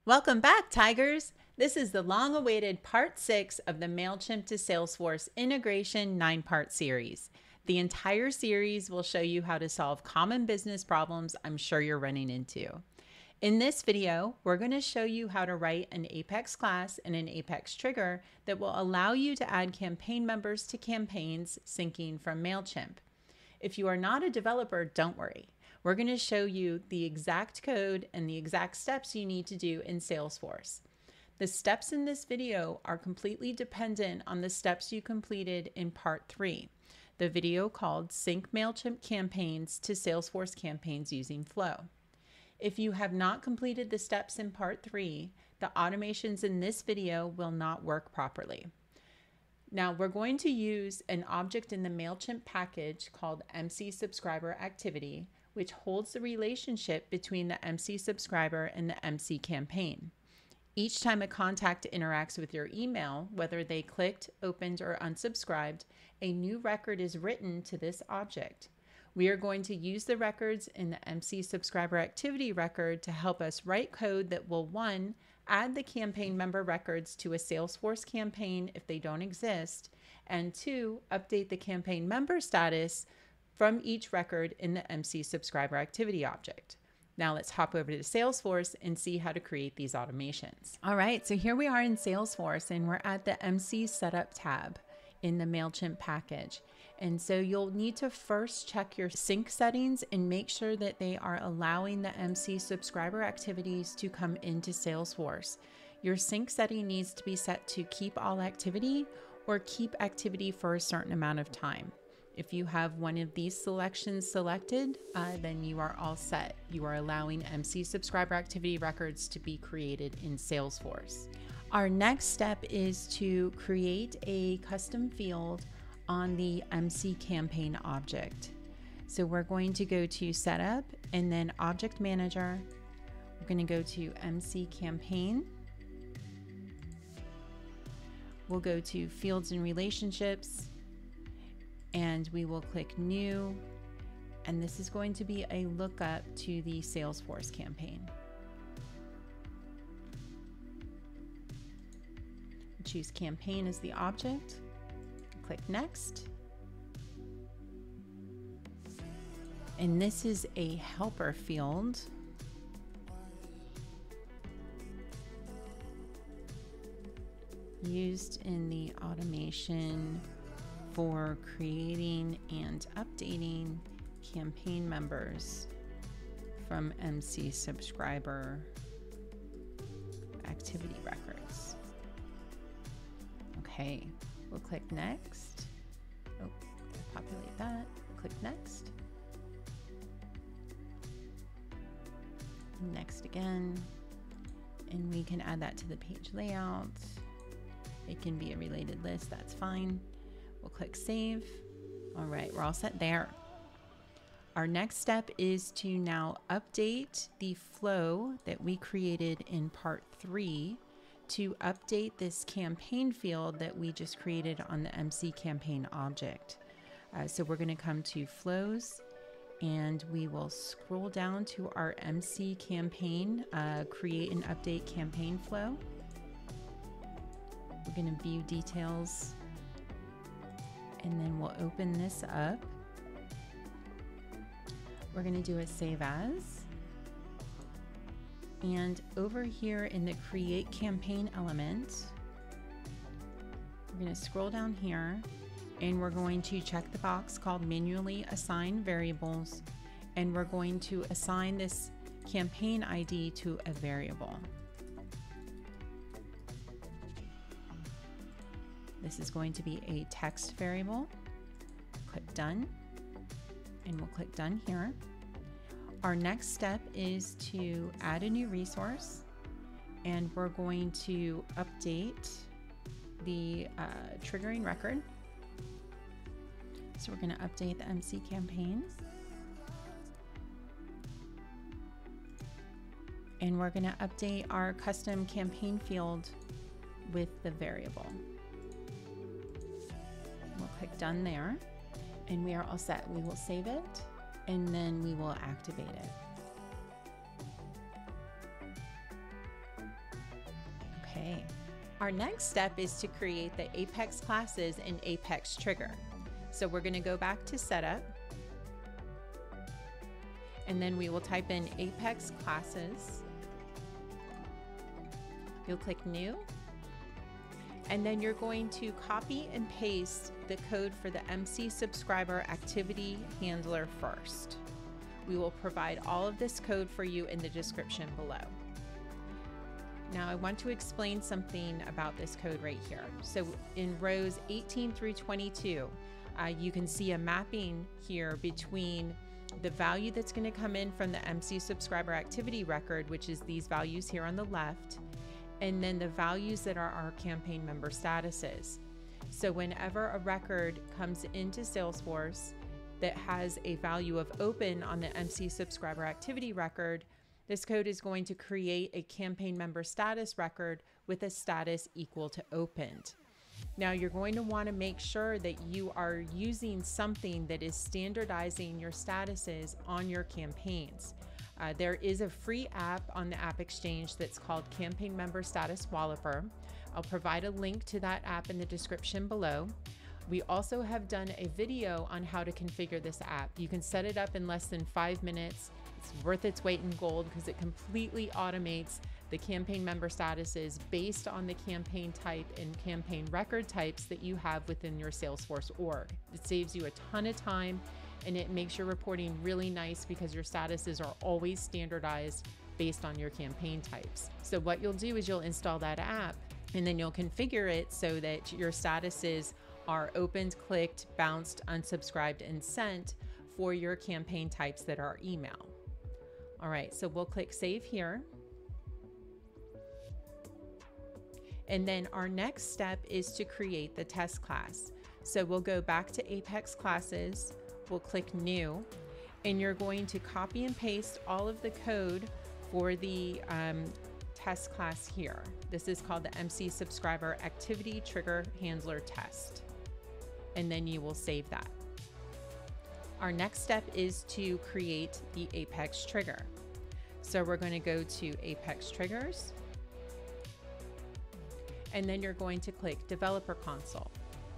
Welcome back, Tigers! This is the long-awaited Part 6 of the Mailchimp to Salesforce Integration 9-part series. The entire series will show you how to solve common business problems I'm sure you're running into. In this video, we're going to show you how to write an Apex class and an Apex trigger that will allow you to add campaign members to campaigns syncing from Mailchimp. If you are not a developer, don't worry. We're going to show you the exact code and the exact steps you need to do in Salesforce. The steps in this video are completely dependent on the steps you completed in Part 3, the video called Sync Mailchimp Campaigns to Salesforce Campaigns Using Flow. If you have not completed the steps in Part 3, the automations in this video will not work properly. Now we're going to use an object in the Mailchimp package called MC Subscriber Activity, which holds the relationship between the MC subscriber and the MC campaign. Each time a contact interacts with your email, whether they clicked, opened, or unsubscribed, a new record is written to this object. We are going to use the records in the MC Subscriber Activity record to help us write code that will, 1, add the campaign member records to a Salesforce campaign if they don't exist, and 2, update the campaign member status from each record in the MC Subscriber Activity object. Now let's hop over to Salesforce and see how to create these automations. All right, so here we are in Salesforce and we're at the MC Setup tab in the Mailchimp package. And so you'll need to first check your sync settings and make sure that they are allowing the MC subscriber activities to come into Salesforce. Your sync setting needs to be set to keep all activity or keep activity for a certain amount of time. If you have one of these selections selected, then you are all set. You are allowing MC subscriber activity records to be created in Salesforce. Our next step is to create a custom field on the MC campaign object. So we're going to go to Setup and then Object Manager. We're going to go to MC Campaign. We'll go to Fields and Relationships and we will click New. And this is going to be a lookup to the Salesforce campaign. Choose Campaign as the object. Click Next. And this is a helper field. Used in the automation for creating and updating campaign members from MC subscriber activity records. Okay. We'll click Next. Oh, populate that. Click Next. Next again. And we can add that to the page layout. It can be a related list, that's fine. We'll click Save. All right, we're all set there. Our next step is to now update the flow that we created in Part 3 to update this campaign field that we just created on the MC campaign object. So we're going to come to Flows and we will scroll down to our MC campaign, create and update campaign flow. We're going to view details and then we'll open this up. We're going to do a Save As. And over here in the Create Campaign element, we're going to scroll down here and we're going to check the box called Manually Assign Variables, and we're going to assign this campaign ID to a variable. This is going to be a text variable. Click Done, and we'll click Done here. Our next step is to add a new resource, and we're going to update the triggering record. So we're going to update the MC campaigns. And we're going to update our custom campaign field with the variable. We'll click Done there, and we are all set. We will save it, and then we will activate it. Our next step is to create the Apex classes in Apex Trigger. So we're going to go back to Setup, and then we will type in Apex classes. You'll click New, and then you're going to copy and paste the code for the MC Subscriber Activity Handler first. We will provide all of this code for you in the description below. Now I want to explain something about this code right here. So in rows 18 through 22, you can see a mapping here between the value that's going to come in from the MC Subscriber Activity Record, which is these values here on the left, and then the values that are our campaign member statuses. So whenever a record comes into Salesforce that has a value of open on the MC Subscriber Activity Record, this code is going to create a campaign member status record with a status equal to opened. Now you're going to want to make sure that you are using something that is standardizing your statuses on your campaigns. There is a free app on the App Exchange that's called Campaign Member Status Walloper. I'll provide a link to that app in the description below. We also have done a video on how to configure this app. You can set it up in less than 5 minutes. It's worth its weight in gold because it completely automates the campaign member statuses based on the campaign type and campaign record types that you have within your Salesforce org. It saves you a ton of time, and it makes your reporting really nice because your statuses are always standardized based on your campaign types. So what you'll do is you'll install that app, and then you'll configure it so that your statuses are opened, clicked, bounced, unsubscribed, and sent for your campaign types that are email. All right, so we'll click Save here. And then our next step is to create the test class. So we'll go back to Apex classes, we'll click New, and you're going to copy and paste all of the code for the test class here. This is called the MC Subscriber Activity Trigger Handler Test. And then you will save that. Our next step is to create the Apex trigger. So we're going to go to Apex Triggers, and then you're going to click Developer Console.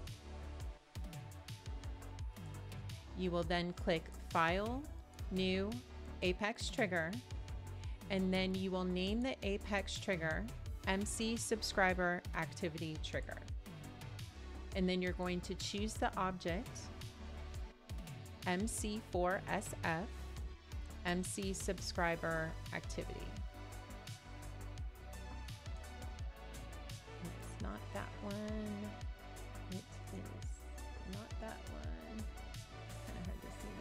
You will then click File, New, Apex Trigger, and then you will name the Apex trigger MC Subscriber Activity Trigger. And then you're going to choose the object MC4SF, MC Subscriber Activity. It's not that one. It is not that one. Kind of hard to see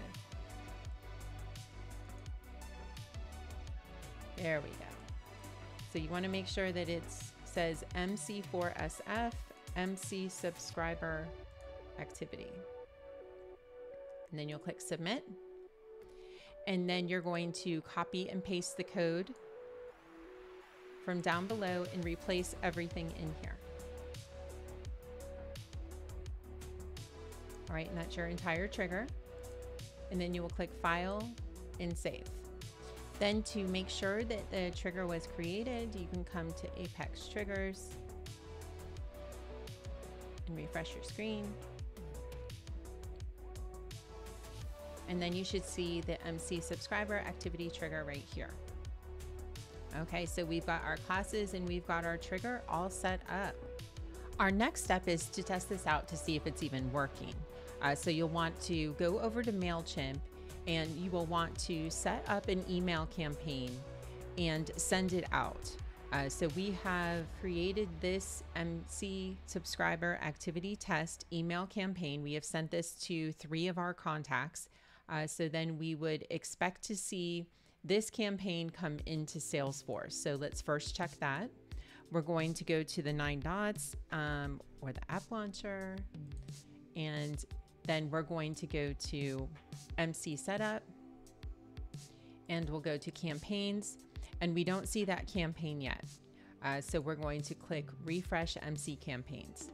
this. There we go. So you want to make sure that it says MC4SF, MC Subscriber Activity. And then you'll click Submit. And then you're going to copy and paste the code from down below and replace everything in here. All right, and that's your entire trigger. And then you will click File and Save. Then to make sure that the trigger was created, you can come to Apex Triggers and refresh your screen. And then you should see the MC Subscriber Activity Trigger right here. Okay, so we've got our classes and we've got our trigger all set up. Our next step is to test this out to see if it's even working. So you'll want to go over to Mailchimp, and you will want to set up an email campaign and send it out. So we have created this MC Subscriber Activity Test email campaign. We have sent this to 3 of our contacts. So then we would expect to see this campaign come into Salesforce. So let's first check that. We're going to go to the 9 dots or the app launcher, and then we're going to go to MC Setup, and we'll go to Campaigns, and we don't see that campaign yet. So we're going to click Refresh MC Campaigns.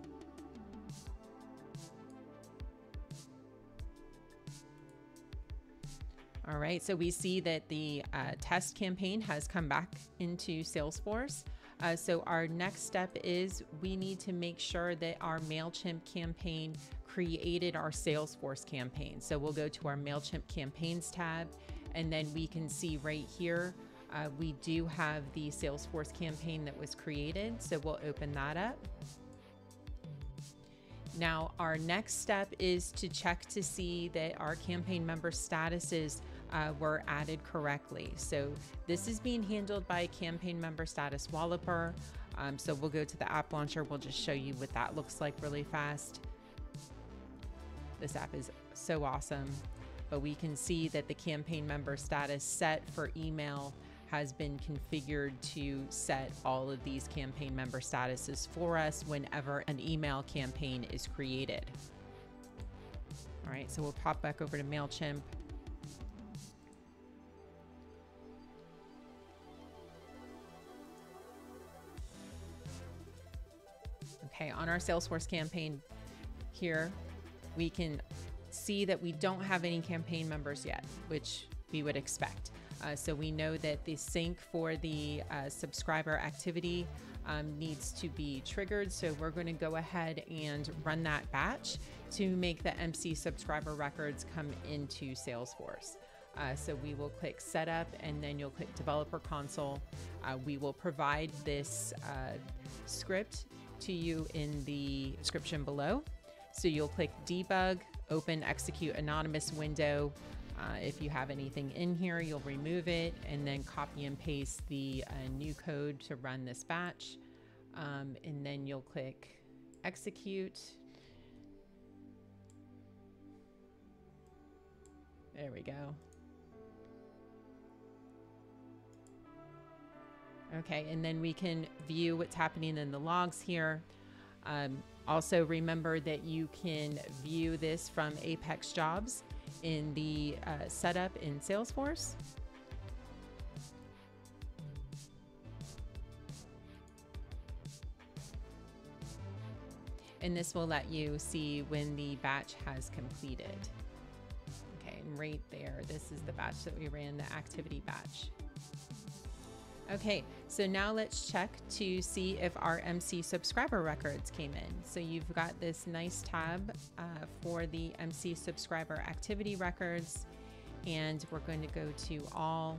All right, so we see that the test campaign has come back into Salesforce. So our next step is we need to make sure that our Mailchimp campaign created our Salesforce campaign. So we'll go to our Mailchimp Campaigns tab, and then we can see right here, we do have the Salesforce campaign that was created. So we'll open that up. Now, our next step is to check to see that our campaign member statuses were added correctly. So this is being handled by a campaign member status walloper. So we'll go to the app launcher. We'll just show you what that looks like really fast. This app is so awesome, but we can see that the campaign member status set for email has been configured to set all of these campaign member statuses for us whenever an email campaign is created. All right, so we'll pop back over to Mailchimp. Okay, on our Salesforce campaign here, we can see that we don't have any campaign members yet, which we would expect. So we know that the sync for the subscriber activity needs to be triggered. So we're going to go ahead and run that batch to make the MC subscriber records come into Salesforce. So we will click Setup, and then you'll click Developer Console. We will provide this script to you in the description below. So you'll click Debug, Open Execute Anonymous window. If you have anything in here, you'll remove it and then copy and paste the new code to run this batch. And then you'll click Execute. There we go. Okay, and then we can view what's happening in the logs here. Also remember that you can view this from Apex Jobs in the setup in Salesforce. And this will let you see when the batch has completed. Okay, and right there, this is the batch that we ran, the activity batch. Okay, so now let's check to see if our MC subscriber records came in. So you've got this nice tab for the MC subscriber activity records, and we're going to go to all,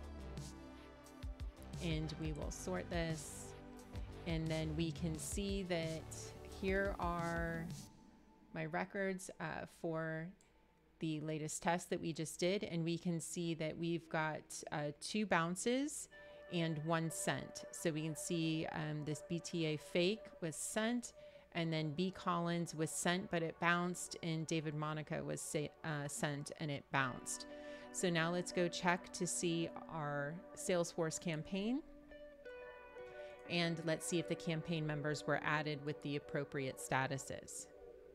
and we will sort this, and then we can see that here are my records for the latest test that we just did, and we can see that we've got 2 bounces and 1 sent. So we can see this BTA fake was sent, and then B Collins was sent, but it bounced, and David Monica was sent and it bounced. So now let's go check to see our Salesforce campaign, and let's see if the campaign members were added with the appropriate statuses.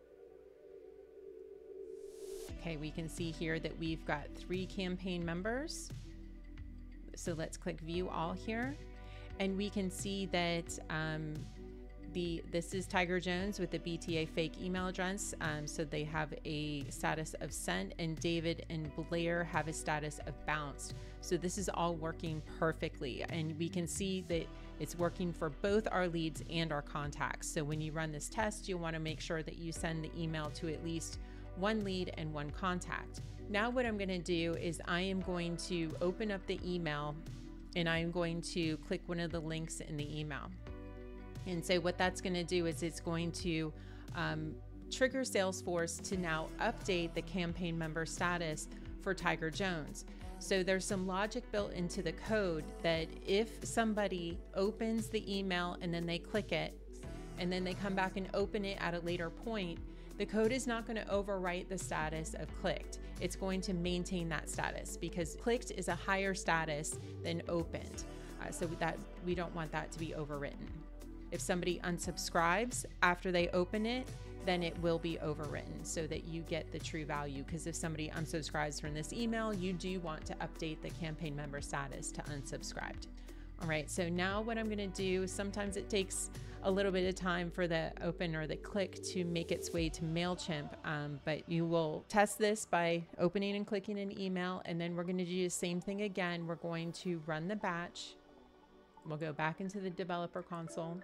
Okay, we can see here that we've got 3 campaign members. So let's click View All here, and we can see that this is Tiger Jones with the BTA fake email address. So they have a status of sent, and David and Blair have a status of bounced. So this is all working perfectly, and we can see that it's working for both our leads and our contacts. So when you run this test, you'll want to make sure that you send the email to at least 1 lead and 1 contact. Now what I'm going to do is I am going to open up the email, and I'm going to click one of the links in the email. And so what that's going to do is it's going to trigger Salesforce to now update the campaign member status for Tiger Jones. So there's some logic built into the code that if somebody opens the email and then they click it, and then they come back and open it at a later point, the code is not going to overwrite the status of clicked. It's going to maintain that status because clicked is a higher status than opened. So that we don't want that to be overwritten. If somebody unsubscribes after they open it, then it will be overwritten so that you get the true value. Because if somebody unsubscribes from this email, you do want to update the campaign member status to unsubscribed. All right, so now what I'm going to do, sometimes it takes a little bit of time for the open or the click to make its way to Mailchimp, but you will test this by opening and clicking an email, and then we're going to do the same thing again. We're going to run the batch. We'll go back into the developer console.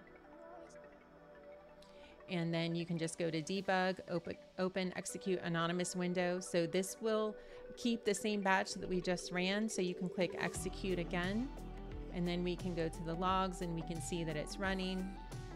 And then you can just go to debug, open execute anonymous window. So this will keep the same batch that we just ran. So you can click execute again, and then we can go to the logs and we can see that it's running.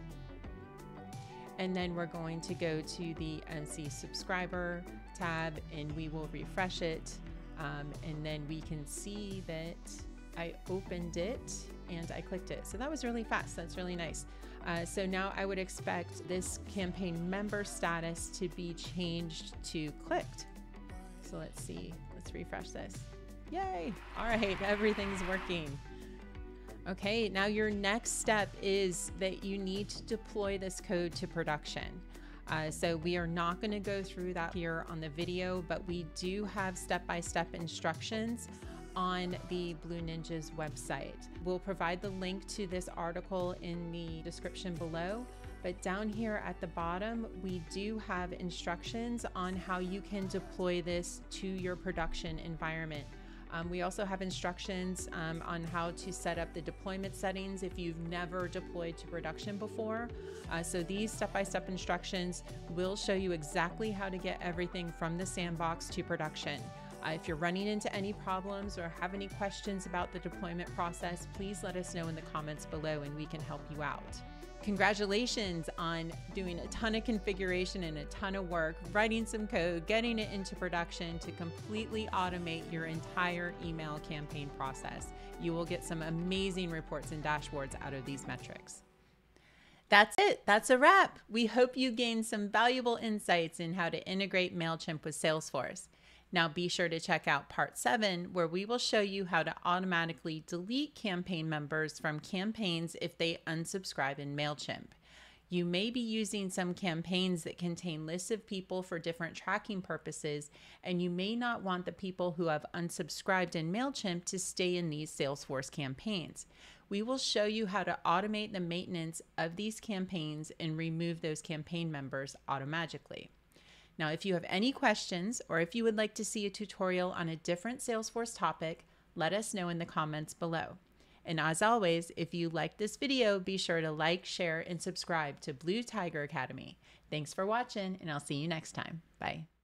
And then we're going to go to the MC subscriber tab and we will refresh it. And then we can see that I opened it and I clicked it. So that was really fast. That's really nice. So now I would expect this campaign member status to be changed to clicked. So let's see, let's refresh this. Yay. All right, everything's working. Okay, now your next step is that you need to deploy this code to production. So we are not going to go through that here on the video, but we do have step-by-step instructions on the Blue Ninja's website. We'll provide the link to this article in the description below, but down here at the bottom, we do have instructions on how you can deploy this to your production environment. We also have instructions on how to set up the deployment settings if you've never deployed to production before. So these step-by-step instructions will show you exactly how to get everything from the sandbox to production. If you're running into any problems or have any questions about the deployment process, please let us know in the comments below and we can help you out. Congratulations on doing a ton of configuration and a ton of work, writing some code, getting it into production to completely automate your entire email campaign process. You will get some amazing reports and dashboards out of these metrics. That's it. That's a wrap. We hope you gained some valuable insights in how to integrate Mailchimp with Salesforce. Now be sure to check out part 7, where we will show you how to automatically delete campaign members from campaigns if they unsubscribe in Mailchimp. You may be using some campaigns that contain lists of people for different tracking purposes, and you may not want the people who have unsubscribed in Mailchimp to stay in these Salesforce campaigns. We will show you how to automate the maintenance of these campaigns and remove those campaign members automatically. Now, if you have any questions or if you would like to see a tutorial on a different Salesforce topic, let us know in the comments below. And as always, if you like this video, be sure to like, share, and subscribe to Blue Tiger Academy. Thanks for watching, and I'll see you next time. Bye.